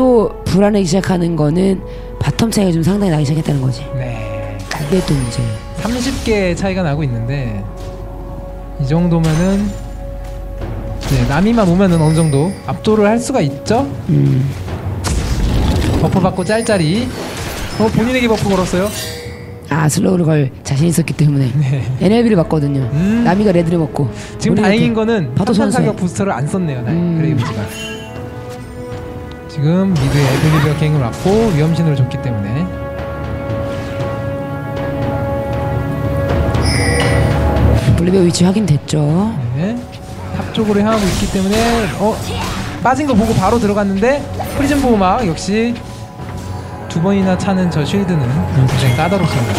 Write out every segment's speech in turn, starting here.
또 불안하기 시작하는 거는 바텀 차이가 좀 상당히 나기 시작했다는 거지. 네. 그게 또 문제. 30개 차이가 나고 있는데 이 정도면은 네, 남이만 오면은 어느 정도 압도를 할 수가 있죠. 버프 받고 짤짤이. 본인에게 버프 걸었어요. 아, 슬로우를 걸 자신 있었기 때문에. 네. NLB를 봤거든요. 남이가 레드를 먹고. 지금 다행인 거는 파도 탄탄 선수의 사격 부스터를 안 썼네요. 그레이브즈가. 지금 미드에 에블리비어 갱을 맞고 위험신호를 줬기 때문에 블리비어 위치 확인됐죠. 네. 탑 쪽으로 향하고 있기 때문에 빠진 거 보고 바로 들어갔는데 프리즌 보호막 역시 두 번이나 차는 저 쉴드는 굉장히 까다롭습니다.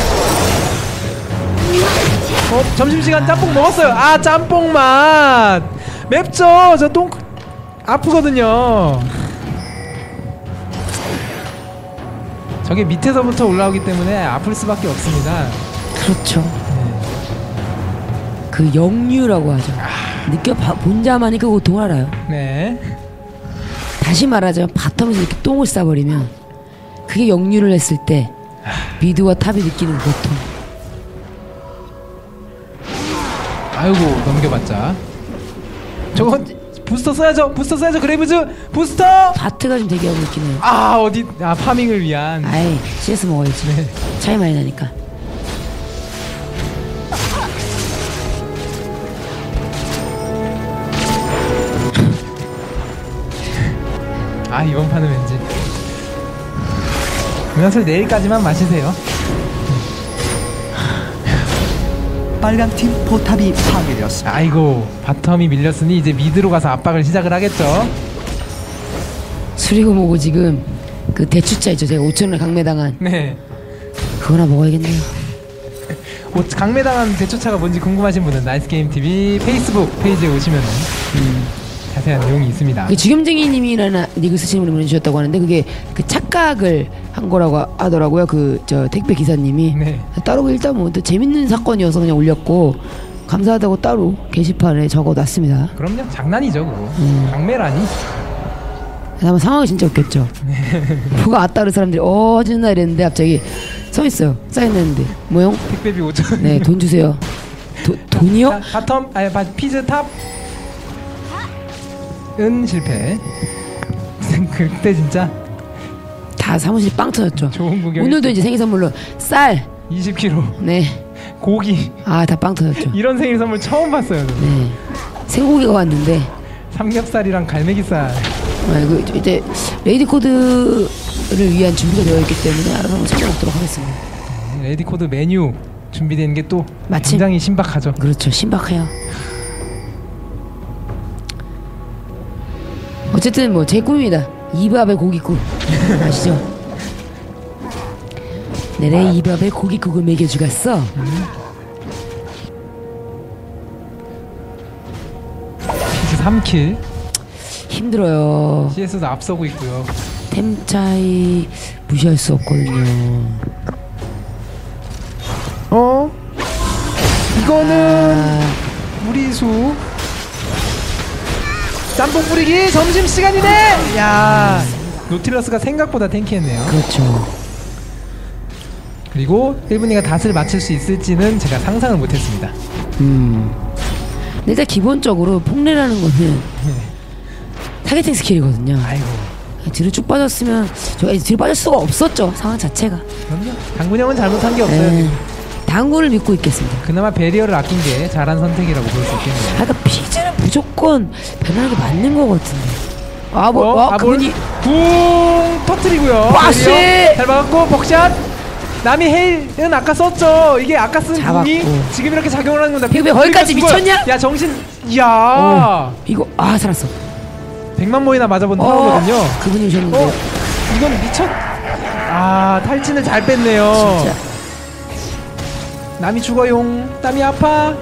점심시간 짬뽕 먹었어요. 아, 짬뽕 맛 맵죠. 저 똥 아프거든요. 저게 밑에서부터 올라오기 때문에 아플 수밖에 없습니다. 그렇죠. 그 역류라고 하죠. 본자만이 그 고통을 알아요. 네. 다시 말하자면 바텀에서 이렇게 똥을 싸버리면 그게 역류를 했을 때 미드와 탑이 느끼는 고통. 아이고, 넘겨봤자. 저거 부스터 써야죠. 부스터 써야죠. 그레이브즈 부스터. 바트가 좀 대기하고 있긴 해요. 아, 어디 파밍을 위한. 아이, CS 먹어야지. 네. 차이 많이 나니까. 아, 이번 판은 왠지 음료수 내일까지만 마시세요. 빨간팀 포탑이 파괴되었습니다. 아이고, 바텀이 밀렸으니 이제 미드로 가서 압박을 시작을 하겠죠. 수리고 뭐고 지금 그 대추차 있죠. 제가 5,000원에 강매당한. 네. 그거나 먹어야겠네요. 강매당한 대초차가 뭔지 궁금하신 분은 나이스게임TV 페이스북 페이지에 오시면 자세한 내용이 있습니다. 그 주겸쟁이님이라는 닉을 쓰시는 분이 보내주셨다고 하는데 그게 그 착각을 한 거라고 하더라고요. 그 저 택배 기사님이. 네. 따로 일단 뭐 재밌는 사건이어서 그냥 올렸고 감사하다고 따로 게시판에 적어놨습니다. 그럼요, 장난이죠 그거. 강매라니. 아마 상황이 진짜 웃겼죠. 뭐가 왔다는 사람들이 하지는 날 이랬는데 갑자기 서 있어요. 사인했는데 뭐요? 택배비 5,000원. 네, 돈 주세요. 돈이요? 바텀 피즈 탑. 은 실패. 그때 진짜 다 사무실이 빵 터졌죠. 좋은 구경. 오늘도 이제 생일 선물로 쌀 20kg. 네. 고기. 아, 다 빵 터졌죠. 이런 생일 선물 처음 봤어요. 저는. 네. 생고기가 왔는데 삼겹살이랑 갈매기살. 그 이제 레이디 코드를 위한 준비가 되어 있기 때문에 알아서 한번 찾아보도록 하겠습니다. 레이디 코드 메뉴 준비되는 게 또 마침 굉장히 신박하죠. 그렇죠. 신박해요. 어쨌든 뭐 제 꿈입니다. 이밥에 고깃국 아시죠? 내래 이밥에 고깃국을 먹여주겠어. 피즈 3킬. 힘들어요. CS도 앞서고 있고요. 템 차이 무시할 수 없거든요. 이거는 무리수. 짬뽕 뿌리기 점심시간이네. 야, 노틸러스가 생각보다 탱키했네요. 그렇죠. 그리고 1분이가 닷을 맞출 수 있을지는 제가 상상을 못했습니다. 근데 일단 기본적으로 폭내라는 거는 타겟팅 스킬이거든요. 아이고, 뒤로 쭉 빠졌으면 저가 뒤로 빠질 수가 없었죠. 상황 자체가. 그럼요. 당군 형은 잘못한 게 없어요. 네. 당구를 믿고 있겠습니다. 그나마 배리어를 아낀 게 잘한 선택이라고 볼 수 있겠네요. 그러니까 피즈는 무조건 변하는 게 맞는 거 같은데. 그분이 붕 터뜨리고요. 와씨! 잘 막았고 벅샷. 남이 헤일은 아까 썼죠. 이게 아까 쓴 궁이 지금 이렇게 작용을 하는 건다. 왜 거기까지 미쳤냐? 야, 정신. 이야. 이거 살았어. 100만 모이나 맞아본 타워거든요. 그분이 오셨는데. 이건 미쳤. 탈진을 잘 뺐네요. 진짜. 남이 죽어용. 남이 아파.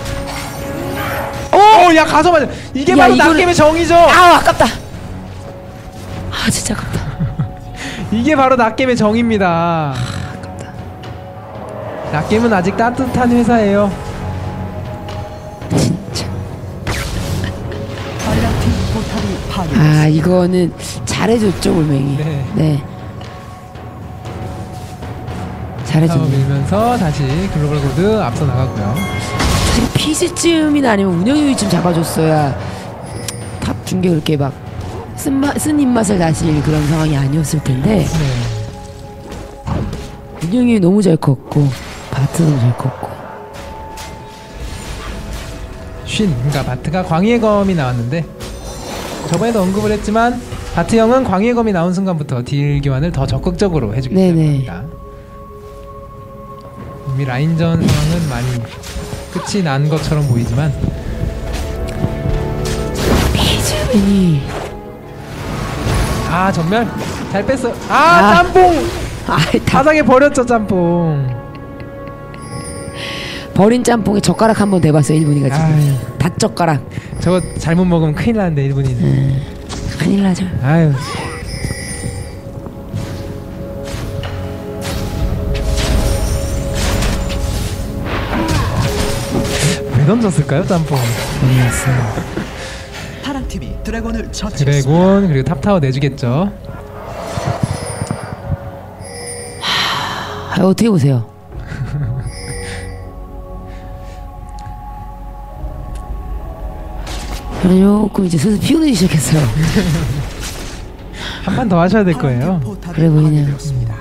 야, 가서 맞아. 이게 바로 낫게임의 정의죠. 아깝다. 진짜 아깝다. 이게 바로 낫게임의 정의입니다. 아깝다. 낫게임은 아직 따뜻한 회사예요. 진짜. 빨간팀 포탑이 파괴되었습니다. 이거는 잘해줬죠 울맹이. 네. 네. 타워 잘해줬네. 밀면서 다시 글로벌 고드 앞서 나가고요. 사실 피즈쯤이나 아니면 운영유이쯤 잡아줬어야 탑 중계 그렇게 막 쓴 입맛을 다실 그런 상황이 아니었을 텐데 네. 운영유이 너무 잘 컸고 바트 너무 잘 컸고. 그러니까 바트가 광희의 검이 나왔는데 저번에도 언급을 했지만 바트 형은 광희의 검이 나온 순간부터 딜 교환을 더 적극적으로 해주기 네네. 때문입니다. 이미 라인전 상황은 많이 끝이 난 것처럼 보이지만 피즈맨이 전멸 잘 뺐어. 짬뽕 바닥에 버렸죠. 짬뽕 버린 짬뽕에 젓가락 한번 대봤어요 일본이가 지금. 닷젓가락. 저거 잘못 먹으면 큰일 나는데 일본인은. 큰일 나죠. 아유. 왜 던졌을까요 짬뽕? 모르겠어요. 파랑팀이 드래곤을 처치했습니다. 드래곤 그리고 탑타워 내주겠죠. 어떻게 보세요? 저는 조금 이제 슬슬 피곤해지기 시작했어요. 한 판 더 하셔야 될 거예요. 그래 보이네요.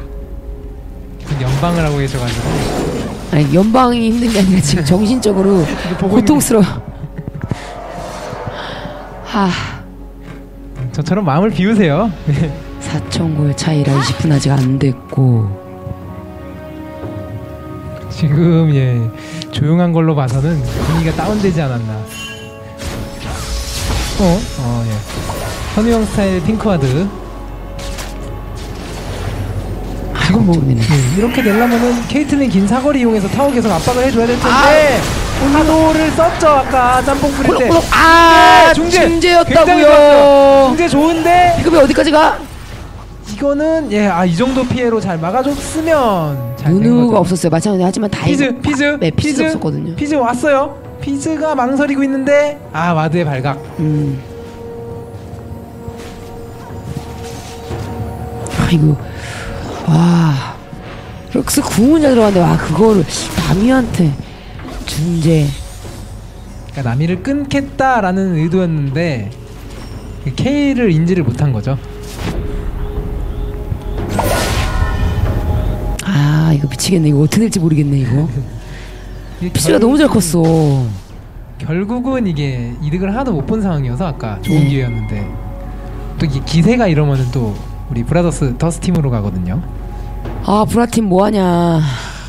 연방을 하고 계셔가지고. 아니 연방이 힘든 게 아니라 지금 정신적으로 고통스러워. 저처럼 마음을 비우세요. 4,000골 차이라 20분 아직 안 됐고. 지금 조용한 걸로 봐서는 분위기가 다운되지 않았나. 현우형 스타일 핑크와드. 지금 뭐 이렇게 되려면은 케이틀린 긴 사거리 이용해서 타워 계속 압박을 해줘야 될 텐데 파도를 썼죠 아까 짬뽕 뿌릴 때. 중재였다고요. 중재 좋은데 피급이 어디까지 가? 이거는 이 정도 피해로 잘 막아줬으면 잘 된 거죠. 누누가 없었어요. 마찬가지 하지만 다행히 피즈 없었거든요. 피즈 왔어요. 피즈가 망설이고 있는데 와드의 발각. 아이고 와 럭스 구운 잘 들어갔는데 그거를 나미한테 중재. 그러니까 나미를 끊겠다라는 의도였는데 K를 인지를 못한 거죠. 이거 미치겠네. 이거 어떻게 될지 모르겠네. 이거 피즈가 너무 잘 컸어. 결국은 이게 이득을 하나도 못 본 상황이어서 아까 좋은 기회였는데 또 이게 기세가 이러면은 또 우리 브라더스 더스팀으로 가거든요. 브라팀 뭐하냐.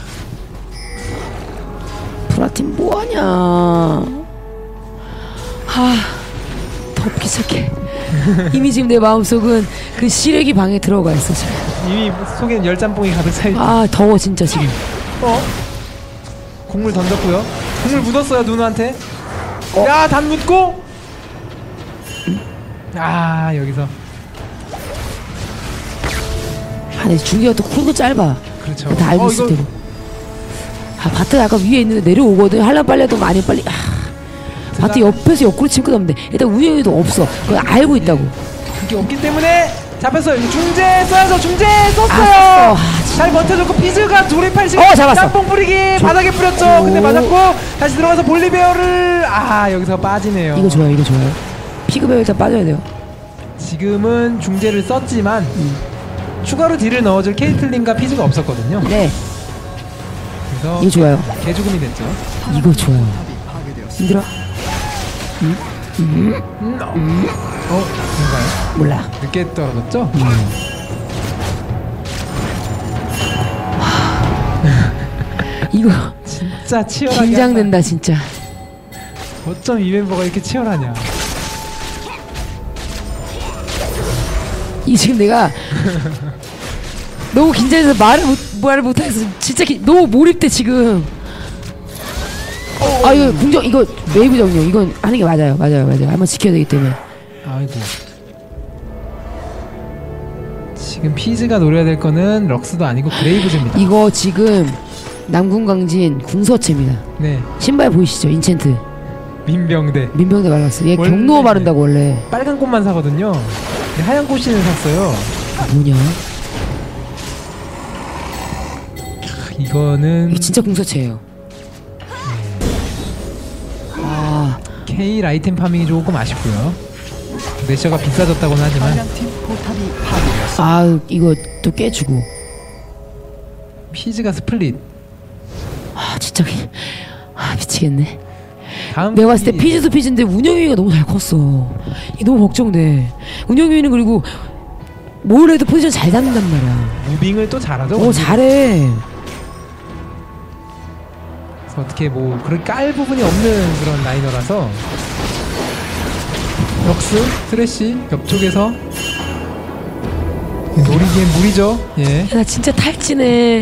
브라팀 뭐하냐. 덥기 시작해. 이미 지금 내 마음속은 그 시래기 방에 들어가 있어 지금. 이미 속에는 열짬뽕이 가득 차있다. 더워 진짜 지금. 곡물 던졌고요. 곡물 묻었어요 누누한테. 단 묻고. 여기서. 근데 중계가 또 쿨도 짧아. 그렇죠. 다 알고 있을 테고. 바트가 약간 위에 있는데 내려오거든. 하려 빨려도 많이 빨리. 바트 옆에서 옆구리 치면 끝없는데 일단 우영이도 없어. 그걸 알고 있다고. 그게 없기 때문에 잡혔어요. 중재 써야죠. 중재 썼어요. 잘 버텨줬고 피즈가 조립할 시간. 잡았어. 짬뽕 뿌리기 바닥에 뿌렸죠. 근데 맞았고 다시 들어가서 볼리베어를 여기서 빠지네요. 이거 좋아요. 피그베어 일단 빠져야 돼요. 지금은 중재를 썼지만 추가로 딜을 넣어줄 케이틀린과 피즈가 없었거든요. 네. 그래서 이거 좋아요. 개죽음이 됐죠. 이거 좋아요. 힘들어? 뭔가요? 몰라. 늦게 떨어졌죠? 이거 진짜 치열하게 긴장된다 진짜. 어쩜 이 멤버가 이렇게 치열하냐. 이 지금 내가 너무 긴장해서 말을 못하겠어. 진짜 너무 몰입돼 지금. 이거 궁정 이거 웨이브 정령 이건 하는 게 맞아요. 한번 지켜야 되기 때문에. 아이고. 지금 피즈가 노려야 될 거는 럭스도 아니고 그레이브즈입니다. 이거 지금 남궁강진 궁서체입니다. 네. 신발 보이시죠? 인챈트. 민병대 발랐어. 얘 경로어 바른다고 원래. 빨간 꽃만 사거든요. 하얀 꽃신을 샀어요. 뭐냐? 이거는 이거 진짜 궁서체예요. 아, K 아이템 파밍이 조금 아쉽고요. 내셔가 비싸졌다고는 하지만 빨강팀 포탑이 파괴되었습니다. 아 이거 또 깨주고. 피즈가 스플릿. 아 진짜 미치겠네. 다음 내가 봤을 때 픽이 피즈도 피즈인데 운영위가 너무 잘 컸어. 이게 너무 걱정돼. 운영위는 그리고 뭘 해도 포지션 잘 잡는단 말이야. 무빙을 또 잘하죠. 오 잘해. 그래서 어떻게 뭐 그렇게 깔 부분이 없는 그런 라이너라서 럭스, 트래쉬 옆쪽에서 노리기엔 무리죠. 예. 야, 나 진짜 탈진해.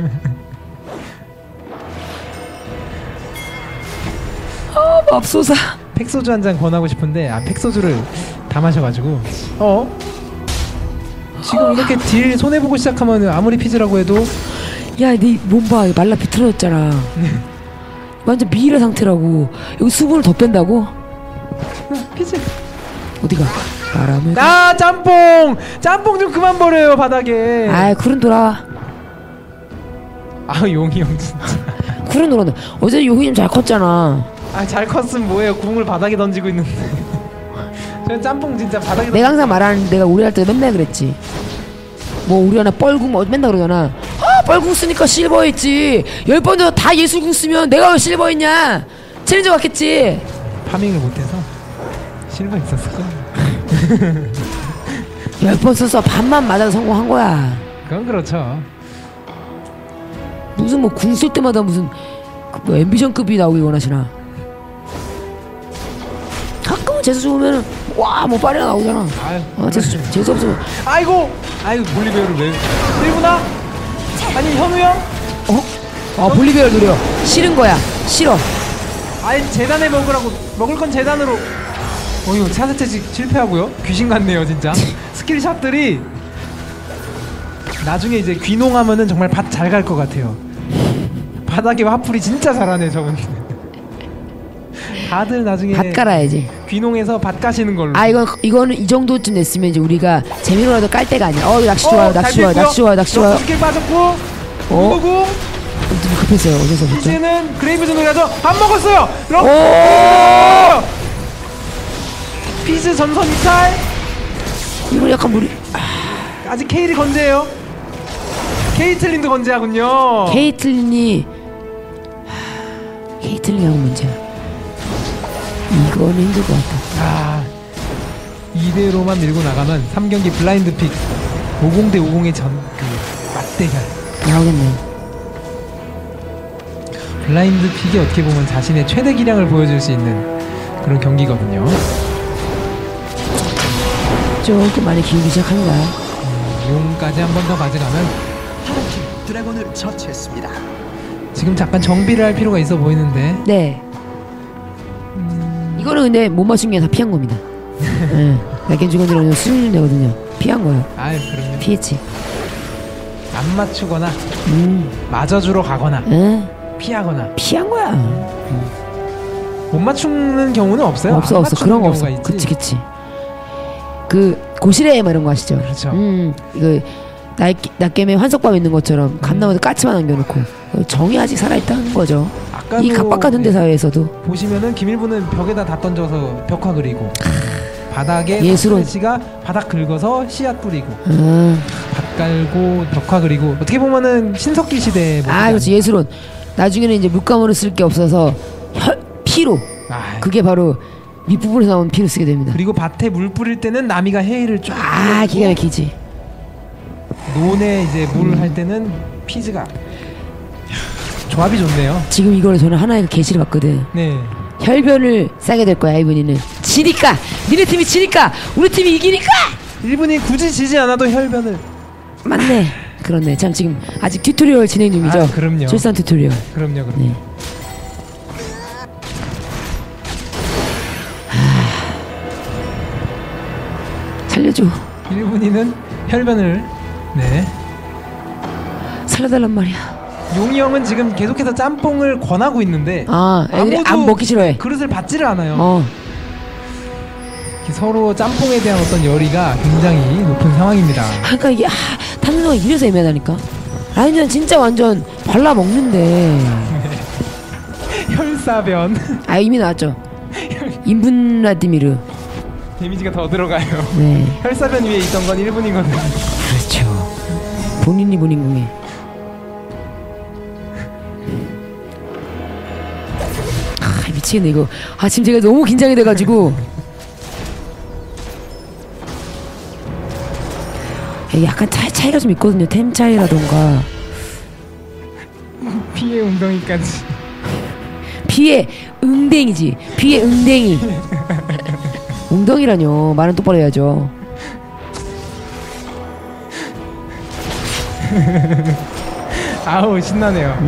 아 맙소사. 팩소주 한 잔 권하고 싶은데 팩소주를 다 마셔가지고 지금 이렇게 딜 손해보고 시작하면 아무리 피즈라고 해도 야 네 몸 봐. 말라 비틀어졌잖아. 완전 미이라 상태라고. 여기 수분을 더 뺀다고? 피즈 어디가? 바람을. 짬뽕 좀 그만 버려요 바닥에. 아이 쿨은 돌아와. 용이 형 진짜 쿨은 돌아온다. 어제 용이님 잘 컸잖아. 잘 컸으면 뭐예요. 궁을 바닥에 던지고 있는데 저 짬뽕 진짜 바닥에 내가 항상 말하는 내가 우리 할 때 맨날 그랬지. 뭐 우리 하나 뻘궁 뭐 맨날 그러잖아. 아 뻘궁 쓰니까 실버 했지. 10번 다 예술궁 쓰면 내가 왜 실버 했냐. 챌린저 갔겠지. 파밍을 못해서 실버 있었어. 10번 써서 반만 맞아서 성공한 거야. 그건 그렇죠. 무슨 뭐 궁 쓸 때마다 무슨 뭐 앰비션급이 나오길 원하시나. 가끔은 재수 좋으면은 와 뭐 파리가 나오잖아. 재수 없으면 아이고 볼리베어를 왜 일구나? 아니 현우 형? 볼리베어를 노려. 싫은 거야. 싫어. 재단에 먹을 건 재단으로. 이거 차세채식 실패하고요. 귀신 같네요 진짜. 스킬샷들이 나중에 이제 귀농하면은 정말 밭 잘 갈 것 같아요. 바닥에 화풀이 진짜 잘하네 저분. 다들 나중에 밭 깔아야지. 귀농해서 밭 가시는 걸로. 이거는 이 정도쯤 됐으면 이제 우리가 재미로라도 깔 때가 아니야. 낚시 좋아요. 낚시 좋아요. 스킬 빠졌고. 무궁. 좀 급했어요. 어디서 그랬죠? 이제는 그레이브즈 노래하죠. 밥 먹었어요. 피즈 전선 이탈. 이거 약간 무리. 아직 케이를 건재해요. 케이틀린도 건재하군요. 케이틀린이 하고 문제야. 이거는 힘들 것 같다. 이대로만 밀고 나가면 3경기 블라인드 픽 50대 50의 맞대결 나오겠네. 블라인드 픽이 어떻게 보면 자신의 최대 기량을 보여줄 수 있는 그런 경기거든요. 조금 많이 기울기 시작합니다. 용까지 한 번 더 가져가면 파란팀 드래곤을 처치했습니다. 지금 잠깐 정비를 할 필요가 있어 보이는데. 네. 이거는 근데 못 맞춘 게 다 피한 겁니다. 날개 직원들은 수준이 되거든요. 피한 거예요. 그럼요. 피했지. 안 맞추거나 맞아주러 가거나 피하거나 피한 거야. 못 맞추는 경우는 없어요. 없어. 그런 거 없어. 있지. 그치. 그 고시래 뭐 이런 거 아시죠? 그렇죠. 이거 낫겜에 환석밥 있는 것처럼 감나무도 까치만 남겨놓고 정이 아직 살아있다는 거죠. 이 각박한 현대 사회에서도. 보시면은 김일부는 벽에다 다 던져서 벽화 그리고 바닥에 예술은 씨가 바닥 긁어서 씨앗 뿌리고 밭 깔고 벽화 그리고 어떻게 보면은 신석기 시대. 그렇지. 예술은 나중에는 이제 물감으로 쓸 게 없어서 피로. 그게 바로 밑부분에서 나온 피로 쓰게 됩니다. 그리고 밭에 물 뿌릴 때는 나미가 해일을 쫙 기가 막히지. 논에 이제 물 할 때는 피즈가 조합이 좋네요. 지금 이거를 저는 하나의 계시를 봤거든. 네. 혈변을 싸게 될 거야 이분이는. 지니까 니네 팀이 지니까 우리 팀이 이기니까. 일본이 굳이 지지 않아도 혈변을. 맞네. 그렇네. 참 지금 아직 튜토리얼 진행 중이죠. 그럼요. 출산 튜토리얼. 그럼요. 네. 살려줘. 일본인은 혈변을 살려달란 말이야. 용이 형은 지금 계속해서 짬뽕을 권하고 있는데 애들이 안 먹기 싫어해. 그릇을 받지를 않아요. 서로 짬뽕에 대한 어떤 열의가 굉장히 높은 상황입니다. 그러니까 이게 탐정가 이래서 애매하다니까. 라인전 진짜 완전 발라 먹는데. 혈사변. 아 이미 나왔죠. 인분라디미르. 데미지가 더 들어가요. 네. 혈사변 위에 있던 건 1분이거든요. 그렇죠. 본인이 본인 궁에. 미치겠네 이거. 지금 제가 너무 긴장이 돼가지고. 약간 차이가 좀 있거든요. 템 차이라던가. 피해 웅덩이까지. 피해 응댕이지. 피해 응댕이. 웅덩이라뇨. 말은 똑바로 해야죠. 아우 신나네요.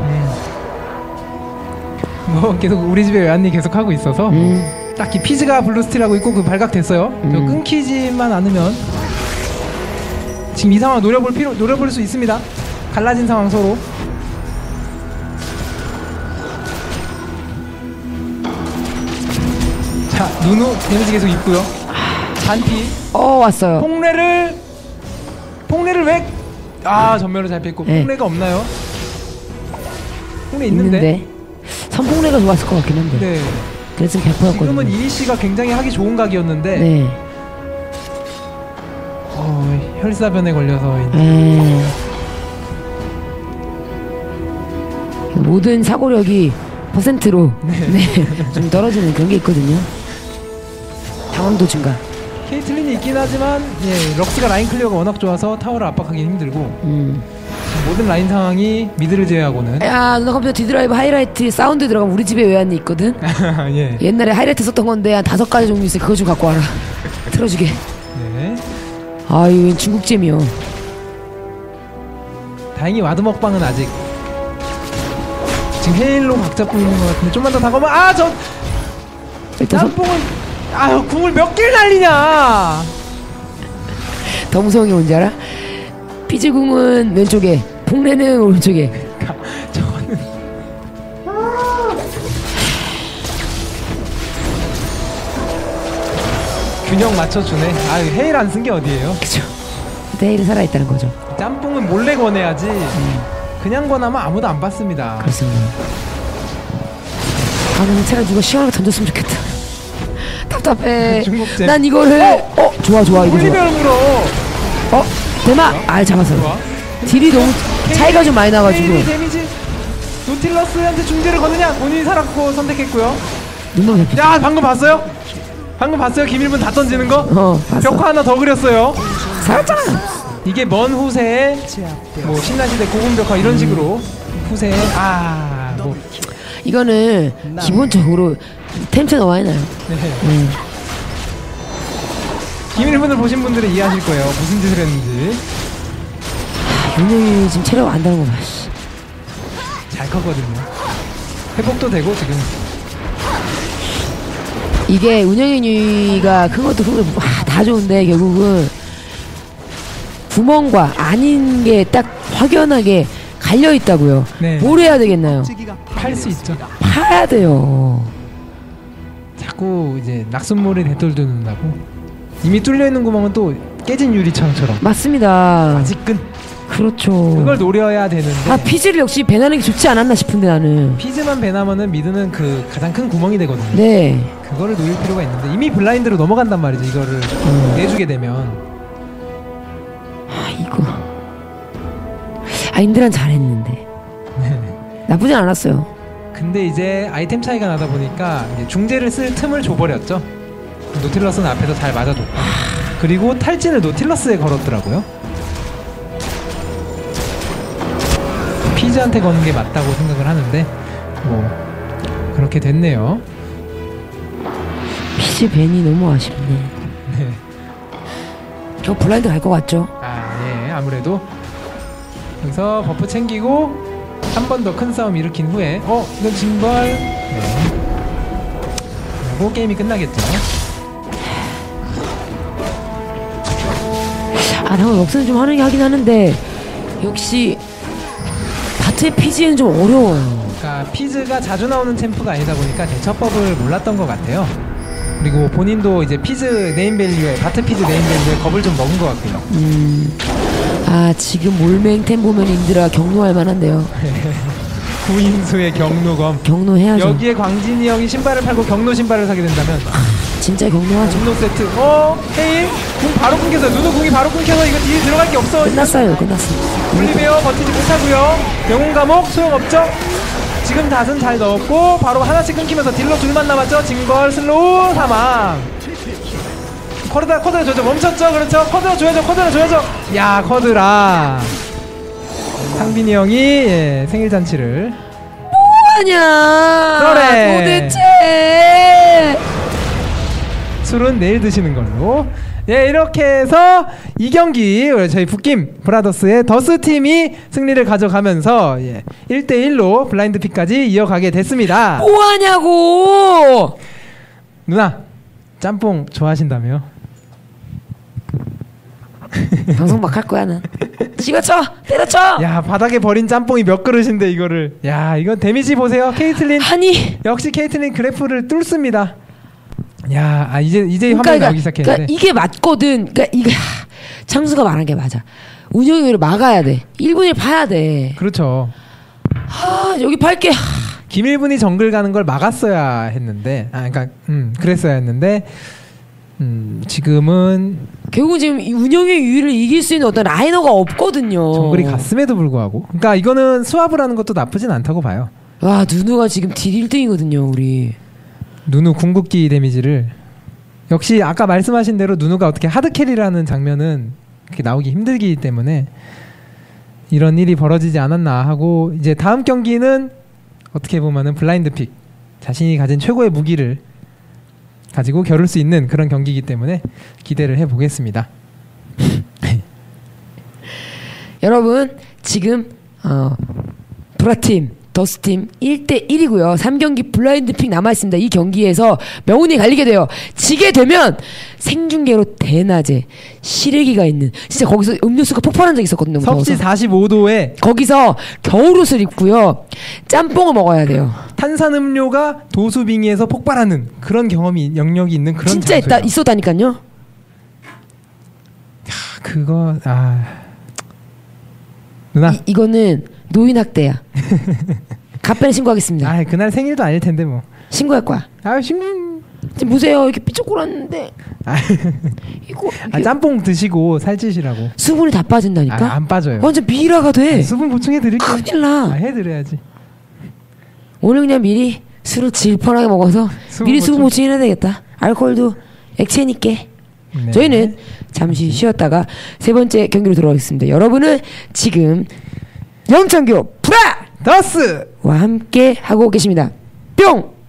뭐 계속 우리 집에 외환이 계속 하고 있어서 딱히 피즈가 블루스틸하고 있고 그 발각됐어요. 저 끊기지만 않으면 지금 이 상황 노려볼 수 있습니다. 갈라진 상황 서로. 자 누누 데미지 계속 있고요. 반피. 왔어요. 폭례를 왜? 전멸을 잘 뺐고. 네. 폭례가 없나요? 폭례 있는데. 선폭례가 좋았을 것 같긴 한데. 네. 그랬으면 100%였거든요. 지금은 이니씨가 굉장히 하기 좋은 각이었는데. 네. 혈사변에 걸려서 모든 사고력이 퍼센트로 좀 떨어지는 그런 게 있거든요. 당황도 증가. 케이틀린이 있긴 하지만 럭스가 라인 클리어가 워낙 좋아서 타워를 압박하기 힘들고 모든 라인 상황이 미드를 제외하고는 야 누나 컴퓨터 디드라이브 하이라이트 사운드 들어가면 우리 집에 외환이 있거든. 예. 옛날에 하이라이트 썼던 건데 한 5가지 종류 있어. 그거 좀 갖고 와라. 틀어주게. 네. 이거 중국잼이요. 다행히 와드 먹방은 아직 지금 헤일로 각 잡고 있는 것 같은데 좀만 더 다가오면 짬뽕은 궁을 몇 개를 날리냐. 더 무서운 게 뭔지 알아? 피즈궁은 왼쪽에, 폭례는 오른쪽에. 저거는 균형 맞춰주네. 헤일 안 쓴 게 어디예요? 그쵸. 데일이 살아있다는 거죠. 짬뽕은 몰래 권해야지. 그냥 권하면 아무도 안 받습니다. 그렇습니다. 나는 차라리 누가 시원하게 던졌으면 좋겠다. 답답해. 중국잼. 난 이거를 좋아 이거 좋아. 홀리별 물어. 대박. 잡았어요. 좋아. 딜이 너무 차이가 좀 많이 나가지고. 헤일이 데미지. 노틸러스한테 중재를 거느냐? 본인이 살았고 선택했고요. 눈만 잡히. 야 방금 봤어요? 김일분 다 던지는 거? 봤어. 벽화 하나 더 그렸어요. 살았잖아. 이게 먼 후세에 뭐 신라시대 고군벽화 이런 식으로 후세에 이거는 기본적으로 템체 너무 많이 나요. 김일분을 보신 분들은 이해하실 거예요. 무슨 짓을 했는지. 윤영이 지금 체력 안다는 거 봐. 잘 컸거든요. 회복도 되고 지금. 이게 운영인유가 큰 것도 큰 것도 다 좋은데 결국은 구멍과 아닌 게 딱 확연하게 갈려 있다고요. 네. 뭘 해야 되겠나요? 팔 수 있죠. 파야 돼요. 자꾸 이제 낙순몰이 되돌든다고. 이미 뚫려 있는 구멍은 또 깨진 유리창처럼. 맞습니다. 아직은. 그렇죠. 그걸 노려야 되는데. 피즈를 역시 배나는 게 좋지 않았나 싶은데 나는. 피즈만 배나면은 미드는 그 가장 큰 구멍이 되거든요. 네. 그거를 노릴 필요가 있는데 이미 블라인드로 넘어간단 말이죠. 이거를 내주게 되면. 이거. 인드란 잘했는데. 나쁘진 않았어요. 근데 이제 아이템 차이가 나다 보니까 이제 중재를 쓸 틈을 줘버렸죠. 노틸러스는 앞에서 잘 맞아줬고 그리고 탈진을 노틸러스에 걸었더라고요. 피즈한테 거는 게 맞다고 생각을 하는데 뭐 그렇게 됐네요. 피즈 벤이 너무 아쉽네. 네. 저 블라인드 갈 것 같죠? 예, 아무래도 여기서 버프 챙기고 한 번 더 큰 싸움 일으킨 후에 이건 징벌. 네. 그리고 게임이 끝나겠죠. 당연 역습은 좀 하는 게 하긴 하는데 역시 바트의 피지는 좀 어려워요. 그러니까 피즈가 자주 나오는 챔프가 아니다 보니까 대처법을 몰랐던 것 같아요. 그리고 본인도 이제 피즈 네임밸류에 바트 피즈 네임밸류에 겁을 좀 먹은 것 같고요. 아 지금 몰맹템 보면 인들아 경로할 만한데요. 구인수의 경로검. 경로해야죠. 여기에 광진이 형이 신발을 팔고 경로 신발을 사게 된다면 진짜 경로하죠. 경로 세트. 헤일 궁 바로 끊겨서 누누 궁이 바로 끊겨서 이거 딜 들어갈 게 없어. 끝났어요. 끝났어. 올리베어 버티지 못하고요. 영웅 감옥 소용없죠. 지금 닷은 잘 넣었고 바로 하나씩 끊기면서 딜러 둘만 남았죠. 징벌 슬로우 사망. 쿼드라 줘야죠. 멈췄죠. 그렇죠. 쿼드라 줘야죠. 야 쿼드라. 상빈이 형이 예, 생일 잔치를 뭐하냐 그래. 도대체. 술은 내일 드시는 걸로. 예, 이렇게 해서 이 경기 저희 북김 브라더스의 더스팀이 승리를 가져가면서 1대1로 블라인드픽까지 이어가게 됐습니다. 뭐하냐고. 누나 짬뽕 좋아하신다며? 방송 막 할 거야 난. 집어쳐 때려쳐. 야 바닥에 버린 짬뽕이 몇 그릇인데 이거를. 야 이건 데미지 보세요. 케이틀린. 아니 역시 케이틀린 그래프를 뚫습니다. 야 이제 화면이 나오기 시작했는데. 그러니까 이게 맞거든. 그러니까 이게 창수가 말한 게 맞아. 운영위를 막아야 돼. 1분을 파야 돼. 그렇죠. 여기 팔게. 김일분이 정글 가는 걸 막았어야 했는데 그러니까 그랬어야 했는데 지금은 결국은 지금 운영의 유의를 이길 수 있는 어떤 라이너가 없거든요. 정글이 갔음에도 불구하고. 그러니까 이거는 수합을 하는 것도 나쁘진 않다고 봐요. 와 누누가 지금 딜 1등이거든요 우리. 누누 궁극기 데미지를 역시 아까 말씀하신 대로 누누가 어떻게 하드캐리라는 장면은 그렇게 나오기 힘들기 때문에 이런 일이 벌어지지 않았나 하고, 이제 다음 경기는 어떻게 보면은 블라인드픽, 자신이 가진 최고의 무기를 가지고 겨룰 수 있는 그런 경기이기 때문에 기대를 해보겠습니다. 여러분 지금 브라팀 더스팀 1대1이고요 3경기 블라인드픽 남아있습니다. 이 경기에서 명운이 갈리게 돼요. 지게 되면 생중계로 대낮에 시래기가 있는, 진짜 거기서 음료수가 폭발한 적이 있었거든요. 섭씨 45도에 거기서 겨울옷을 입고요 짬뽕을 먹어야 돼요. 탄산음료가 도수빙의에서 폭발하는 그런 경험이, 영역이 있는 그런 진짜 있었다니까요. 그거 누나 이거는 노인학대야. 갑변 신고하겠습니다. 그날 생일도 아닐 텐데 뭐. 신고할 거야. 신고. 지금 보세요. 이렇게 삐쩍거렸는데. 이거 짬뽕 드시고 살찌시라고. 수분이 다 빠진다니까. 안 빠져요. 완전 미라가 돼. 수분 보충해 드릴게요. 큰일 나. 해드려야지. 오늘 그냥 미리 술을 질펀하게 먹어서 미리 수분 보충해야 되겠다. 알코올도 액체니까. 네. 저희는 잠시 쉬었다가 세 번째 경기로 돌아오겠습니다. 여러분은 지금 영창교 브라더스와 함께 하고 계십니다. 뿅!